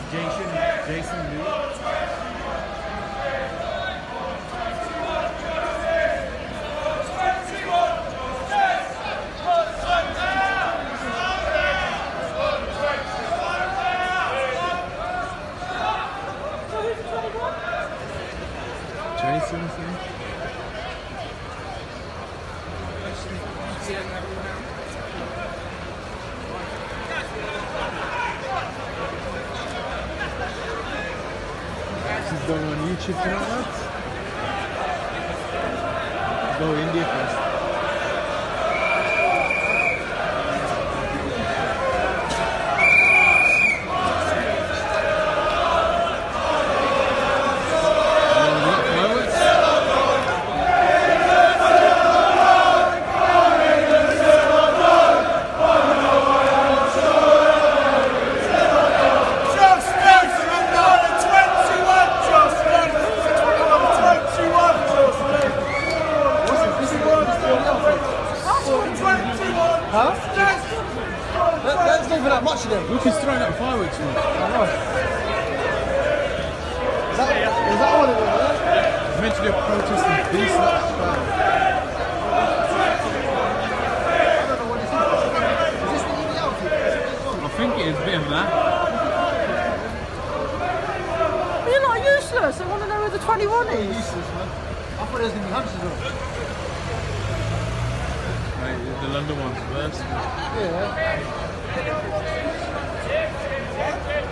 Jason Lee. Jason, I think. This is going on YouTube tonight, lads. Go India first. Huh? That's not even that much of them. Look, he's throwing up fireworks, man. I know. Is that all it was? It's meant to be a protesting peace. I don't know what this is. Is this the EV outfit? I think it is a bit of that. You're not useless. I want to know where the 21 is. Useless, man. I thought there was going to be hamsters on. Right, the London one's first. Yeah.